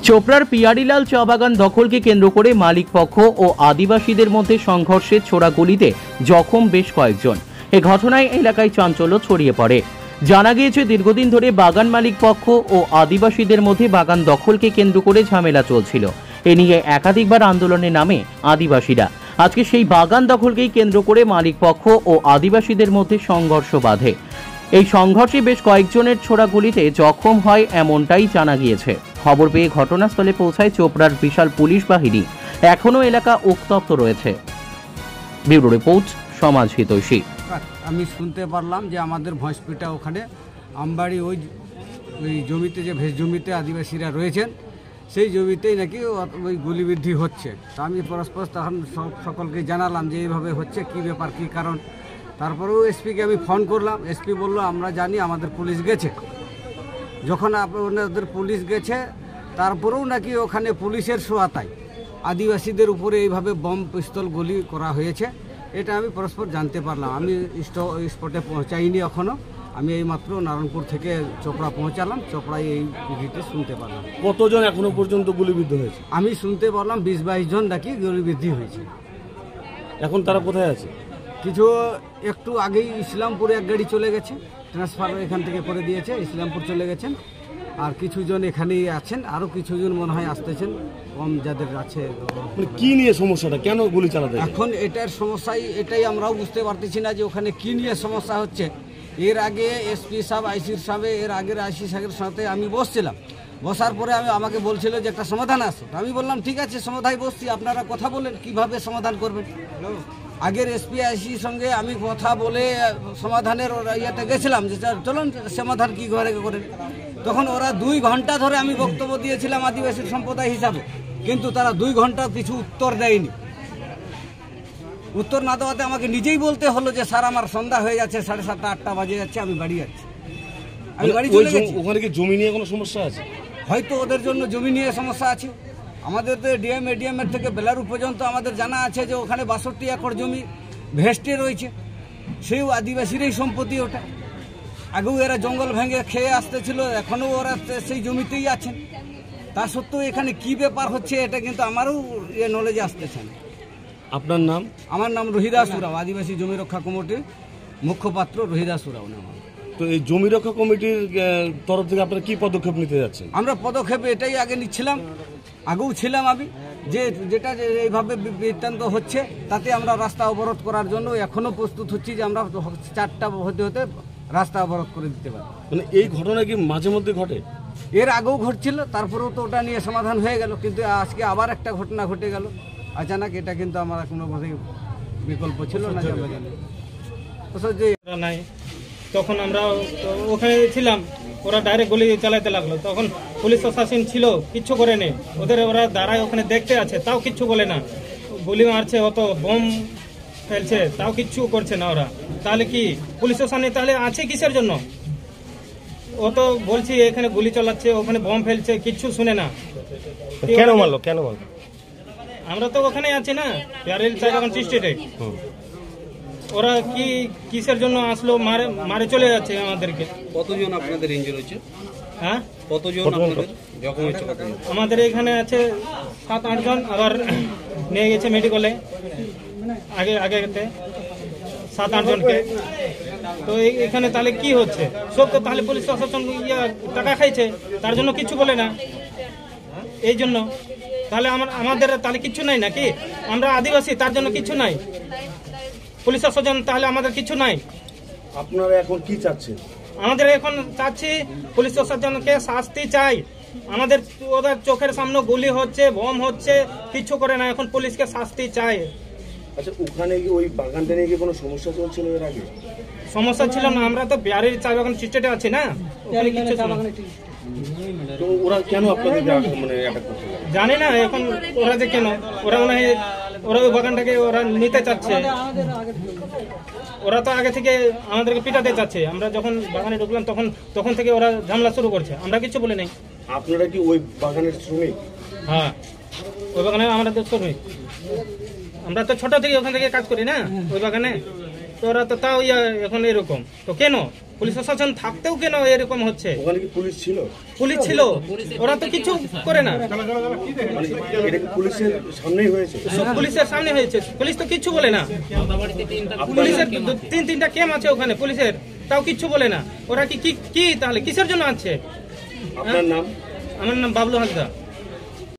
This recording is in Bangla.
চোপড়ার পিয়ারিলাল চা বাগান দখলকে কেন্দ্র করে মালিক পক্ষ ও আদিবাসীদের মধ্যে সংঘর্ষের ছোড়াগুলিতে জখম বেশ কয়েকজন। এ ঘটনায় এলাকায় চাঞ্চল্য ছড়িয়ে পড়ে। জানা গিয়েছে, দীর্ঘদিন ধরে বাগান মালিক পক্ষ ও আদিবাসীদের মধ্যে বাগান দখলকে কেন্দ্র করে ঝামেলা চলছিল। এ নিয়ে একাধিকবার আন্দোলনে নামে আদিবাসীরা। আজকে সেই বাগান দখলকেই কেন্দ্র করে মালিক পক্ষ ও আদিবাসীদের মধ্যে সংঘর্ষ বাধে। এই সংঘর্ষে বেশ কয়েকজনের ছোড়া গুলিতে জখম হয় এমনটাই জানা গিয়েছে। খবর পেয়ে ঘটনাস্থলে পৌঁছায় চোপড়ার বিশাল পুলিশ বাহিনী। এখনও এলাকা উত্তপ্ত রয়েছে। ব্যুরো রিপোর্ট, সমাজ হিতৈষী। আমি শুনতে পারলাম যে আমাদের ভয়েসপিটা ওখানে আমবাড়ি ওই জমিতে, যে ভেজ জমিতে আদিবাসীরা রয়েছেন, সেই জমিতেই নাকি ওই গুলিবিদ্ধি হচ্ছে। তো আমি পরস্পর তখন সকলকে জানালাম যে এইভাবে হচ্ছে, কী ব্যাপার, কী কারণ। তারপরেও এসপিকে আমি ফোন করলাম। এসপি বললো আমরা জানি, আমাদের পুলিশ গেছে। যখন আপনাদের পুলিশ গেছে, তারপরেও নাকি ওখানে পুলিশের সোয়াতায় আদিবাসীদের উপরে এইভাবে বম পিস্তল গুলি করা হয়েছে। এটা আমি পরস্পর জানতে পারলাম। আমি স্পটে পৌঁছাইনি এখনও। আমি এইমাত্র নারায়ণপুর থেকে চোপড়া পৌঁছালাম। চোপড়ায় এই ভিডিওটি শুনতে পারলাম। কতজন এখনো পর্যন্ত গুলিবিদ্ধ হয়েছে? আমি শুনতে পারলাম 20-22 জন নাকি গুলিবিদ্ধি হয়েছে। এখন তারা কোথায় আছে? কিছু একটু আগেই ইসলামপুরে এক গাড়ি চলে গেছে, ট্রান্সফার এখান থেকে করে দিয়েছে, ইসলামপুর চলে গেছেন। আর কিছুজন এখানেই আছেন, আরও কিছুজন মনে হয় আসতেছেন, কম যাদের আছে। কি নিয়ে সমস্যাটা, কেন গুলি চালাতে? এখন এটার সমস্যাই এটাই আমরাও বুঝতে পারতেছি না যে ওখানে কি নিয়ে সমস্যা হচ্ছে। এর আগে এসপি সাহেব, আইসির সাহেব, এর আগের আইসি সাহেবের সাথে আমি বসছিলাম। বসার পরে আমাকে বলছিল যে একটা সমাধান আসো। আমি বললাম ঠিক আছে, সমাধানে বসছি, আপনারা কথা বলেন কীভাবে সমাধান করবেন। আগের এসপি আইসির সঙ্গে আমি কথা বলে সমাধানের ইয়েতে গেছিলাম যে চলুন সমাধান কী করে করেন। তখন ওরা 2 ঘন্টা ধরে আমি বক্তব্য দিয়েছিলাম আদিবাসী সম্প্রদায় হিসাবে, কিন্তু তারা 2 ঘন্টা কিছু উত্তর দেয়নি। উত্তর না দেওয়াতে আমাকে নিজেই বলতে হলো যে স্যার আমার সন্ধ্যা হয়ে যাচ্ছে, 7:30-8টা বাজে যাচ্ছে, আমি বাড়ি যাচ্ছি। আমি বাড়ি চলে গেছি। ওখানে কি জমি নিয়ে কোনো সমস্যা আছে? হয়তো ওদের জন্য জমি নিয়ে সমস্যা আছে। আমাদের তো এডিএমের থেকে বেলারু পর্যন্ত আমাদের জানা আছে যে ওখানে 62 একর জমি ভেস্টে রয়েছে। সেই আদিবাসীরই সম্পত্তি ওটা। আগেও এরা জঙ্গল ভেঙে খেয়ে আসতেছিল, এখনও ওরা সেই জমিতেই আছেন। তা সত্ত্বেও এখানে কি ব্যাপার হচ্ছে এটা কিন্তু আমারও নলেজে আসতেছে না। আপনার নাম? আমার নাম রহিদাস উরাও, আদিবাসী জমি রক্ষা কমিটির মুখপাত্র রহিদাস উরাও নাম। তো এই জমি রক্ষা কমিটির তরফ থেকে আপনারা কি পদক্ষেপ নিতে যাচ্ছেন? আমরা পদক্ষেপ এটাই আগে নিচ্ছিলাম, আগেও ছিলাম আমি, যে যেটা এইভাবে বৃত্তান্ত হচ্ছে তাতে আমরা রাস্তা অবরোধ করার জন্য এখনও প্রস্তুত হচ্ছি যে আমরা 4টা হতে হতে রাস্তা অবরোধ করে দিতে পারি। মানে এই ঘটনা কি মাঝে মধ্যে ঘটে? এর আগেও ঘটছিল, তারপরেও তো ওটা নিয়ে সমাধান হয়ে গেল, কিন্তু আজকে আবার একটা ঘটনা ঘটে গেল আচানক। এটা কিন্তু আমার কোনোভাবেই বিকল্প ছিল না যে আমরা জানি নাই। তখন আমরা ওখানে ছিলাম, ওরা ডাইরেক্ট গুলি চালাতে লাগলো। তখন পুলিশ প্রশাসন ছিল, কিচ্ছু করে নেই। ওরা দাঁড়ায় ওখানে দেখতে আছে, তাও কিচ্ছু বলে না। গুলি মারছে, অত বোম ফেলছে, তাও কিচ্ছু করছে না ওরা। তাহলে কি পুলিশ প্রশাসন তাহলে আছে কিসের জন্য? ও তো বলছি এখানে গুলি চালাচ্ছে, ওখানে বোম ফেলছে, কিচ্ছু শুনে না। কেন মারলো? কেন মারলো? আমরা তো ওখানে আছি না, প্যারেল চা বাগান স্ট্রিটে। ওরা কি কিসের জন্য আসলো, মারে চলে যাচ্ছে আমাদেরকে। কতজন আপনাদের ইনজুরি হয়েছে? হ্যাঁ, কতজন আপনাদের জখম হয়েছে? আমাদের এখানে আছে 7-8 জন, আবার নিয়ে গেছে মেডিকেলে আগেতে 7-8 জনকে। তো এখানে তাহলে কি হচ্ছে? সব তো তাহলে পুলিশ প্রশাসন টাকা খাইছে, তার জন্য কিছু বলে না। এই জন্য তাহলে আমাদের তাহলে কিচ্ছু নাই নাকি? আমরা আদিবাসী, তার জন্য কিছু নাই। পুলিশ প্রশাসন তাহলে আমাদের কিছু নাই। আপনারা এখন কি চাচ্ছেন? আমাদের এখন চাচ্ছি পুলিশ প্রশাসনকে শাস্তি চাই। আমাদের ওদের চোখের সামনে গুলি হচ্ছে, বোম হচ্ছে, কিছু করে না। এখন পুলিশকে শাস্তি চাই। আচ্ছা, ওখানে কি ওই বাগানটা নিয়ে কি কোনো সমস্যা চলছিল এর আগে? সমস্যা ছিল না, আমরা তো বিহারের চা বাগান স্ট্রিটে আছি না, ওখানে কিছু ছিল না। তো ওরা কেন আপনাদের মানে অ্যাটাক করছে জানি না। এখন ওরা যে কেন, ওরা মনে হয় ওরা ওই বাগানটাকে ওরা নিতে চাচ্ছে। ওরা তো আগে থেকে আমাদেরকে পিটাতে চাচ্ছে। আমরা যখন বাগানে ঢুকলাম তখন থেকে ওরা ঝামেলা শুরু করছে, আমরা কিছু বলে নাই। আপনারা কি ওই বাগানের শ্রমিক? হ্যাঁ, ওই বাগানে আমরা তো শ্রমিক। আমরা তো ছোট থেকে ওখান থেকে কাজ করি না ওই বাগানে। তো ওরা তো তাও এখন এরকম। তো কেন পুলিশ প্রশাসন থাকতেও কেন এরকম হচ্ছে? ওখানে কি পুলিশ ছিল? পুলিশ ছিল, ওরা তো কিছু করে না। মানে এটা কি পুলিশের সামনেই হয়েছে? সব পুলিশের সামনে হয়েছে, পুলিশ তো কিচ্ছু বলে না। পুলিশের তিনটা ক্যাম্প আছে ওখানে পুলিশের, তাও কিচ্ছু বলে না। ওরা কি কি তাহলে কিসের জন্য আছে? আপনার নাম? আমার নাম বাবলু হাসদা।